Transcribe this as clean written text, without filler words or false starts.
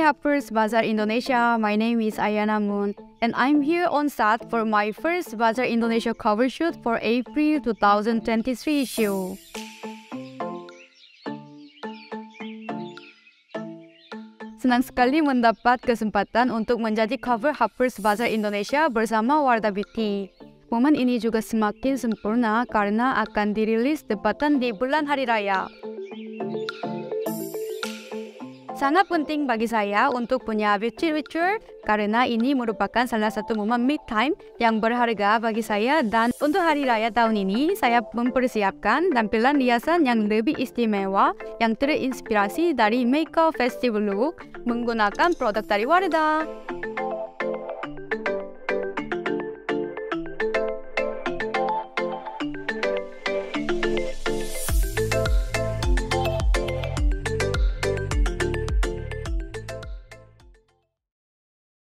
Hoppers Bazaar Indonesia. My name is Ayana Moon, and I'm here on set for my first Bazaar Indonesia cover shoot for April 2023 issue. Senang sekali mendapat kesempatan untuk menjadi cover Hoppers Bazaar Indonesia bersama Wardah Beauty. Momen ini juga semakin sempurna karena akan dirilis tepatan di bulan Hari Raya. Sangat penting bagi saya untuk punya beauty ritual karena ini merupakan salah satu momen me time yang berharga bagi saya, dan untuk Hari Raya tahun ini saya mempersiapkan tampilan hiasan yang lebih istimewa yang terinspirasi dari makeup festival look menggunakan produk dari Wardah.